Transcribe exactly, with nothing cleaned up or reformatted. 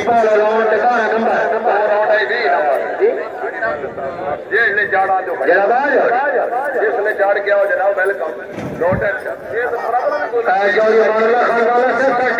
ball round बारह नंबर round आई भी जी ये इसने जाड़ा जो जरा बाज जिसने जाड़ गया हो जनाब वेलकम नो टेंशन ये तो बराबर जोड़ी मामला खानदान से